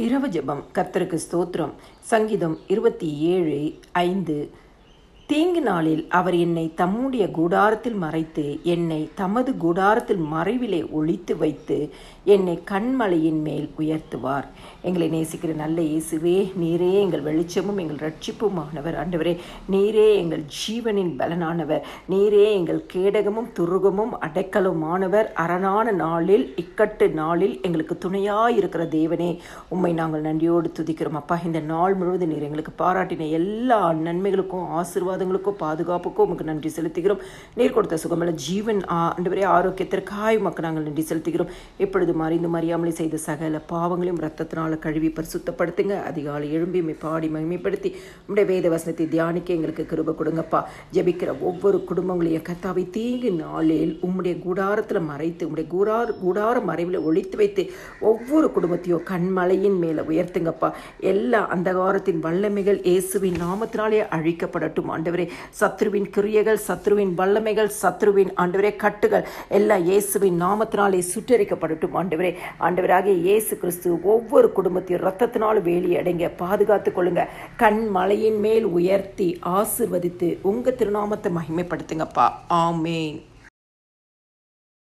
இரவு ஜெபம். கர்த்தருக்கு ஸ்தோத்திரம். சங்கீதம் 27:5. தீங்கு நாளில் அவர் என்னை தம்முடைய கூடாரத்தில் மறைத்து, என்னை தமது கூடாரத்தில் மறைவிலே ஒளித்து வைத்து, என்னை கண்மலையின் மேல் உயர்த்துவார். எங்களை நேசிக்கிற நல்ல இயேசுவே, நீரே எங்கள் வெளிச்சமும் எங்கள் ரட்சிப்புமானவர். ஆண்டவரே, நீரே எங்கள் ஜீவனின் பலனானவர். நீரே எங்கள் கேடகமும் துருகமும் அடைக்கலுமானவர். அரணான நாளில், இக்கட்டு நாளில் எங்களுக்கு துணையாயிருக்கிற தேவனே, உம்மை நாங்கள் நன்றியோடு துதிக்கிறோம். அப்பா, இந்த நாள் முழுவதும் நீர் எங்களுக்கு பாராட்டின எல்லா நன்மைகளுக்கும் ஆசீர்வாதங்களுக்கும் பாதுகாப்புக்கும் உமக்கு நன்றி செலுத்துகிறோம். நீர் கொடுத்த சுகமல்ல ஜீவன் ஆண்டவரே ஆரோக்கியத்திற்காய் உமக்கு நாங்கள் நன்றி செலுத்துகிறோம். எப்பொழுது அறிந்து அறியாமலே செய்த சகல பாவங்களையும் ரத்தத்தினால கழுவி பரிசுத்தப்படுத்துங்க. அதிகாலை எழும்பி பாடி மகிமைப்படுத்தி உம்முடைய வேத வசனத்தை தியானிக்க எங்களுக்கு கிருபை கொடுங்கப்பா. ஜெபிக்கிற ஒவ்வொரு குடும்பங்களையும் கர்த்தாவை தீங்கு நாளில் உம்முடைய கூடாரத்தில் மறைத்து, உம்முடைய கூடார மறைவில் ஒளித்து வைத்து ஒவ்வொரு குடும்பத்தையும் கண்மலையின் மேலே உயர்த்துங்கப்பா. எல்லா அந்தகாரத்தின் வல்லமைகள் இயேசுவின் நாமத்தினாலே அழிக்கப்படட்டும். ஆண்டவரே, சத்ருவின் கிரியைகள், சத்ருவின் வல்லமைகள், சத்ருவின் ஆண்டவரே கட்டுகள் எல்லாம் இயேசுவின் நாமத்தினாலே சுட்டரிக்கப்படட்டும். ஆண்டவராகிய இயேசு கிறிஸ்து ஒவ்வொரு குடும்பத்தையும் ரத்தத்தினால் வேலி அடைங்க, பாதுகாத்துக் கொள்ளுங்க. கண் மலையின் மேல் உயர்த்தி ஆசீர்வதித்து உங்க திருநாமத்தை மகிமைப்படுத்துங்கப்பா. ஆமேன்.